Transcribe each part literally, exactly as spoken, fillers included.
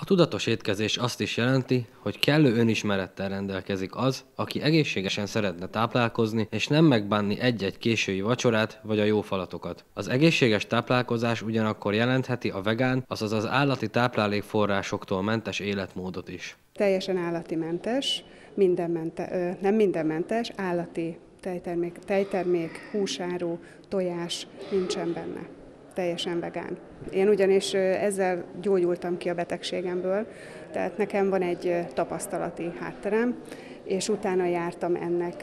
tudatos étkezés azt is jelenti, hogy kellő önismerettel rendelkezik az, aki egészségesen szeretne táplálkozni, és nem megbánni egy-egy késői vacsorát vagy a jó falatokat. Az egészséges táplálkozás ugyanakkor jelentheti a vegán, azaz az állati táplálékforrásoktól mentes életmódot is. Teljesen állatimentes, minden mente, nem mindenmentes, állati tejtermék, tejtermék, húsáru, tojás nincsen benne. Teljesen vegán. Én ugyanis ezzel gyógyultam ki a betegségemből, tehát nekem van egy tapasztalati hátterem, és utána jártam ennek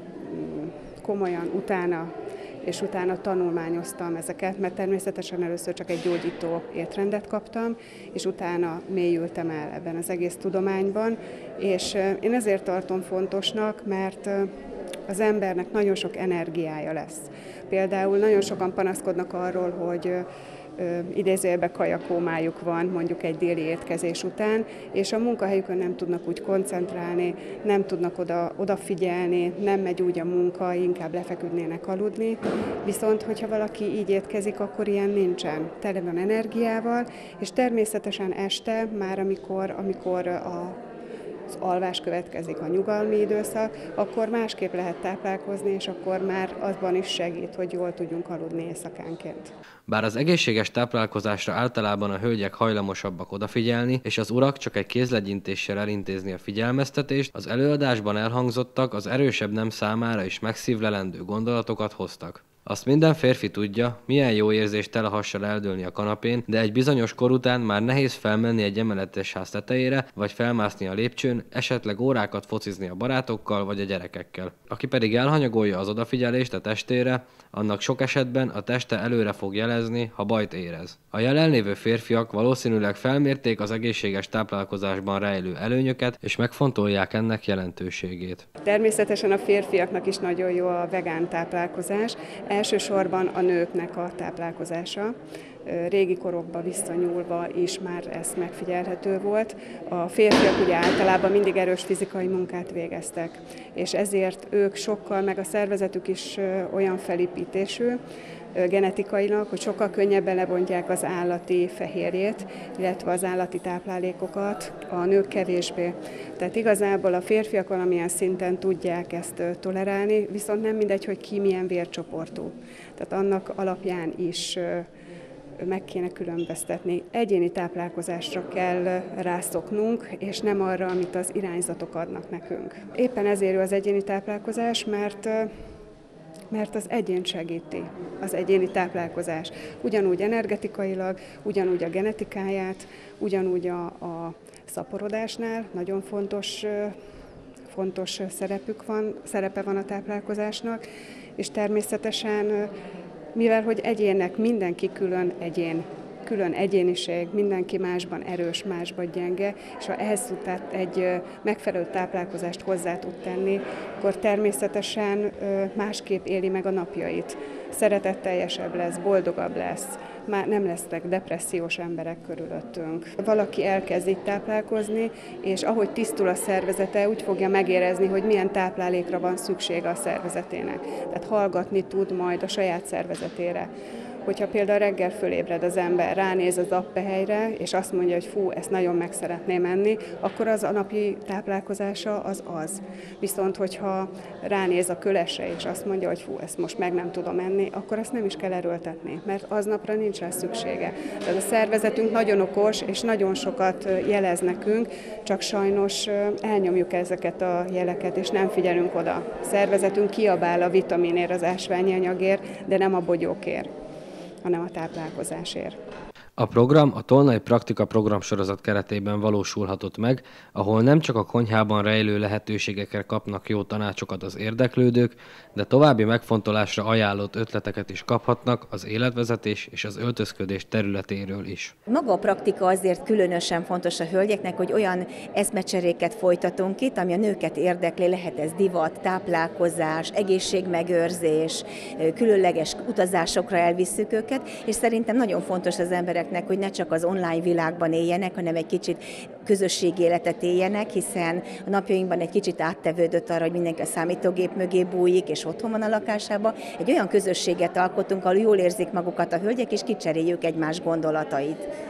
komolyan, utána, és utána tanulmányoztam ezeket, mert természetesen először csak egy gyógyító étrendet kaptam, és utána mélyültem el ebben az egész tudományban, és én ezért tartom fontosnak, mert az embernek nagyon sok energiája lesz. Például nagyon sokan panaszkodnak arról, hogy idézőjelben kajakómájuk van mondjuk egy déli étkezés után, és a munkahelyükön nem tudnak úgy koncentrálni, nem tudnak oda, odafigyelni, nem megy úgy a munka, inkább lefeküdnének aludni. Viszont, hogyha valaki így étkezik, akkor ilyen nincsen. Tele van energiával, és természetesen este, már amikor, amikor a az alvás következik, a nyugalmi időszak, akkor másképp lehet táplálkozni, és akkor már azban is segít, hogy jól tudjunk aludni éjszakánként. Bár az egészséges táplálkozásra általában a hölgyek hajlamosabbak odafigyelni, és az urak csak egy kézlegyintéssel elintézni a figyelmeztetést, az előadásban elhangzottak az erősebb nem számára is megszívlelendő gondolatokat hoztak. Azt minden férfi tudja, milyen jó érzés tele hassal eldőlni a kanapén, de egy bizonyos kor után már nehéz felmenni egy emeletes ház tetejére, vagy felmászni a lépcsőn, esetleg órákat focizni a barátokkal vagy a gyerekekkel. Aki pedig elhanyagolja az odafigyelést a testére, annak sok esetben a teste előre fog jelezni, ha bajt érez. A jelenlévő férfiak valószínűleg felmérték az egészséges táplálkozásban rejlő előnyöket, és megfontolják ennek jelentőségét. Természetesen a férfiaknak is nagyon jó a vegán táplálkozás, elsősorban a nőknek a táplálkozása. Régi korokba visszanyúlva is már ez megfigyelhető volt. A férfiak ugye általában mindig erős fizikai munkát végeztek, és ezért ők sokkal, meg a szervezetük is olyan felépítésű, genetikailag, hogy sokkal könnyebben lebontják az állati fehérjét, illetve az állati táplálékokat, a nők kevésbé. Tehát igazából a férfiak valamilyen szinten tudják ezt tolerálni, viszont nem mindegy, hogy ki milyen vércsoportú. Tehát annak alapján is meg kéne különböztetni. Egyéni táplálkozásra kell rászoknunk, és nem arra, amit az irányzatok adnak nekünk. Éppen ezért jó az egyéni táplálkozás, mert mert az egyén segíti, az egyéni táplálkozás. Ugyanúgy energetikailag, ugyanúgy a genetikáját, ugyanúgy a, a szaporodásnál nagyon fontos, fontos szerepük van, szerepe van a táplálkozásnak, és természetesen, mivel hogy egyének mindenki külön egyén, külön egyéniség, mindenki másban erős, másban gyenge, és ha ehhez tud egy megfelelő táplálkozást hozzá tud tenni, akkor természetesen másképp éli meg a napjait. Szeretetteljesebb lesz, boldogabb lesz, már nem lesznek depressziós emberek körülöttünk. Valaki elkezd így táplálkozni, és ahogy tisztul a szervezete, úgy fogja megérezni, hogy milyen táplálékra van szüksége a szervezetének. Tehát hallgatni tud majd a saját szervezetére. Hogyha például reggel fölébred az ember, ránéz az appehelyre, és azt mondja, hogy fú, ezt nagyon meg szeretném enni, akkor az a napi táplálkozása az az. Viszont, hogyha ránéz a kölesre, és azt mondja, hogy fú, ezt most meg nem tudom enni, akkor azt nem is kell erőltetni, mert aznapra nincs rá szüksége. Tehát a szervezetünk nagyon okos, és nagyon sokat jelez nekünk, csak sajnos elnyomjuk ezeket a jeleket, és nem figyelünk oda. A szervezetünk kiabál a vitaminért, az ásványi anyagért, de nem a bogyókért, hanem a táplálkozásért. A program a Tolnai Praktika programsorozat keretében valósulhatott meg, ahol nem csak a konyhában rejlő lehetőségekre kapnak jó tanácsokat az érdeklődők, de további megfontolásra ajánlott ötleteket is kaphatnak az életvezetés és az öltözködés területéről is. Maga a praktika azért különösen fontos a hölgyeknek, hogy olyan eszmecseréket folytatunk itt, ami a nőket érdekli, lehet ez divat, táplálkozás, egészségmegőrzés, különleges utazásokra elvisszük őket, és szerintem nagyon fontos az emberek, hogy ne csak az online világban éljenek, hanem egy kicsit közösségi életet éljenek, hiszen a napjainkban egy kicsit áttevődött arra, hogy mindenki a számítógép mögé bújik, és otthon van a lakásában. Egy olyan közösséget alkotunk, ahol jól érzik magukat a hölgyek, és kicseréljük egymás gondolatait.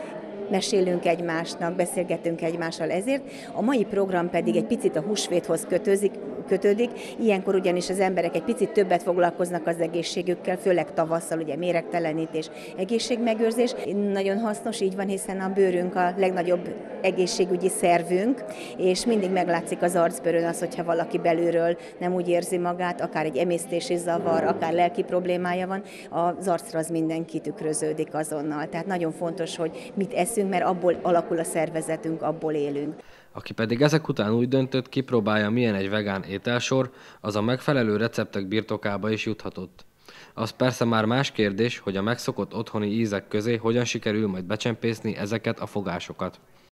mesélünk egymásnak, beszélgetünk egymással ezért. A mai program pedig egy picit a húsvéthoz kötődik, kötődik, ilyenkor ugyanis az emberek egy picit többet foglalkoznak az egészségükkel, főleg tavasszal, ugye méregtelenítés, egészségmegőrzés. Nagyon hasznos, így van, hiszen a bőrünk a legnagyobb egészségügyi szervünk, és mindig meglátszik az arcbőrön az, hogyha valaki belülről nem úgy érzi magát, akár egy emésztési zavar, akár lelki problémája van, az arcra az minden kitükröződik azonnal. Tehát nagyon fontos, hogy mit eszünk, mert abból alakul a szervezetünk, abból élünk. Aki pedig ezek után úgy döntött, kipróbálja, milyen egy vegán ételsor, az a megfelelő receptek birtokába is juthatott. Az persze már más kérdés, hogy a megszokott otthoni ízek közé hogyan sikerül majd becsempészni ezeket a fogásokat.